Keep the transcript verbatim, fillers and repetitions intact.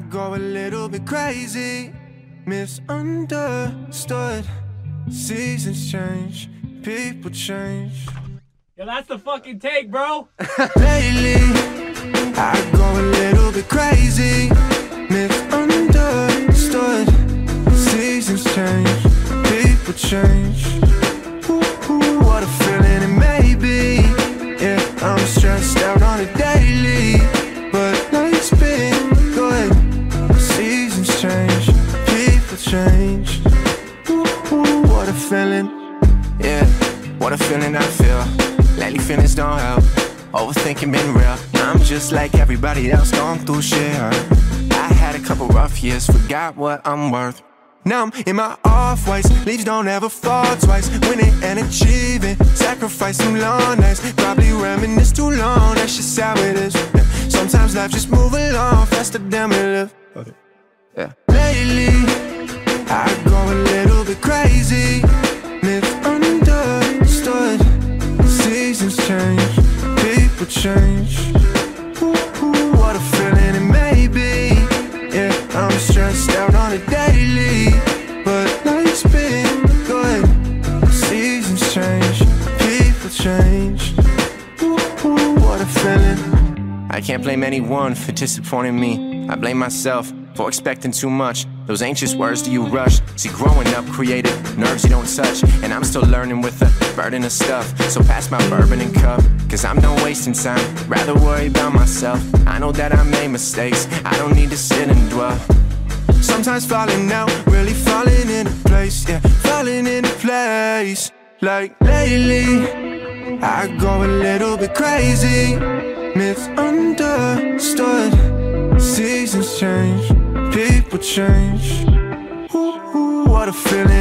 go a little bit crazy, misunderstood. Seasons change, people change. Yo, that's the fucking take, bro. Lately, I go a little bit crazy, misunderstood. Seasons change, people change. Ooh, ooh, what a feeling it may be. Yeah, I'm stressed out on a daily, but life's been good. Seasons change, people change. Ooh, ooh, what a feeling. Yeah, what a feeling I feel. Lately feelings don't help. Overthinking been real. I'm just like everybody else going through shit. I had a couple rough years, forgot what I'm worth. Now I'm in my off-whites, leaves don't ever fall twice. Winning and achieving, sacrifice some long nights. Probably reminisce too long, that's just how it is. Yeah. Sometimes life just move along faster than we live. Okay. Yeah. Lately, I go a little bit crazy, misunderstood. Seasons change, people change. Ooh, ooh, what a feeling it may be. Yeah, I'm stressed out on a daily, but life's been good. Seasons change, people change. Ooh, ooh, what a feeling. I can't blame anyone for disappointing me. I blame myself for expecting too much. Those anxious words do you rush? See, growing up created nerves you don't touch, and I'm still learning with a burden of stuff. So pass my bourbon and cup, cause I'm done wasting time. Rather worry about myself. I know that I made mistakes, I don't need to sit and dwell. Sometimes falling out, really falling into place. Yeah, falling into place. Like lately, I go a little bit crazy, misunderstood. Seasons change, people change. Ooh, ooh, what a feeling